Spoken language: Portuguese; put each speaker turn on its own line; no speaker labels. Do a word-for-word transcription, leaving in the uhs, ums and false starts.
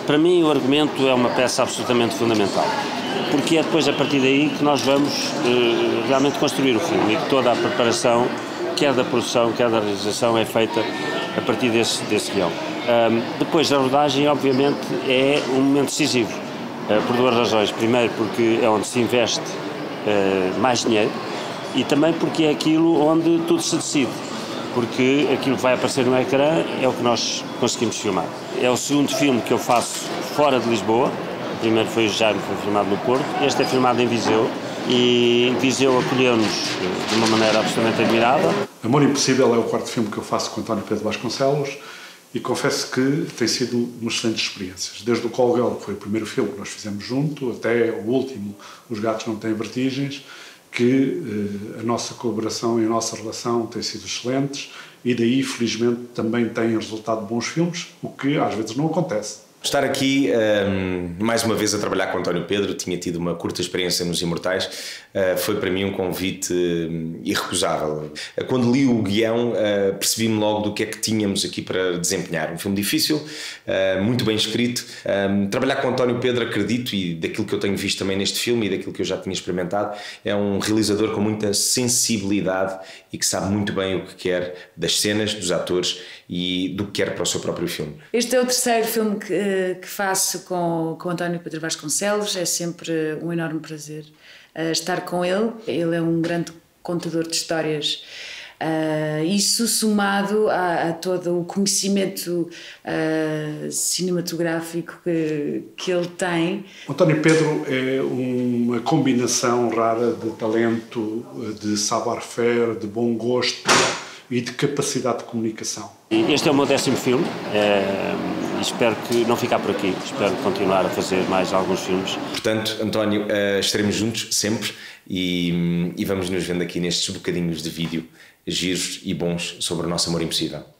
Para mim o argumento é uma peça absolutamente fundamental, porque é depois a partir daí que nós vamos uh, realmente construir o filme e que toda a preparação, quer da produção, quer da realização, é feita a partir desse, desse guião. Um, depois a rodagem, obviamente, é um momento decisivo, uh, por duas razões. Primeiro, porque é onde se investe uh, mais dinheiro, e também porque é aquilo onde tudo se decide, porque aquilo que vai aparecer no ecrã é o que nós conseguimos filmar. É o segundo filme que eu faço fora de Lisboa. O primeiro foi o Jaime, que foi filmado no Porto. Este é filmado em Viseu, e Viseu acolheu-nos de uma maneira absolutamente admirável.
Amor Impossível é o quarto filme que eu faço com António Pedro Vasconcelos, e confesso que tem sido uma excelente experiência. Desde o Call Girl, que foi o primeiro filme que nós fizemos junto, até o último, Os Gatos Não Têm Vertigens, que eh, a nossa colaboração e a nossa relação têm sido excelentes, e daí, felizmente, também têm resultado bons filmes, o que às vezes não acontece.
Estar aqui um, mais uma vez a trabalhar com António Pedro, tinha tido uma curta experiência nos Imortais, uh, foi para mim um convite uh, irrecusável. Uh, quando li o guião, uh, percebi-me logo do que é que tínhamos aqui para desempenhar. Um filme difícil, uh, muito bem escrito. Um, trabalhar com António Pedro, acredito, e daquilo que eu tenho visto também neste filme e daquilo que eu já tinha experimentado, é um realizador com muita sensibilidade e que sabe muito bem o que quer das cenas, dos atores e do que quer para o seu próprio filme.
Este é o terceiro filme que que faço com, com António Pedro Vasconcelos. É sempre um enorme prazer uh, estar com ele. Ele é um grande contador de histórias, uh, isso somado a, a todo o conhecimento uh, cinematográfico que, que ele tem.
António Pedro é uma combinação rara de talento, de savoir-faire, de bom gosto e de capacidade de comunicação.
Este é o meu décimo filme, é, e espero que não ficar por aqui, espero continuar a fazer mais alguns filmes.
Portanto, António, uh, estaremos juntos sempre e, e vamos nos vendo aqui nestes bocadinhos de vídeo giros e bons sobre o nosso amor impossível.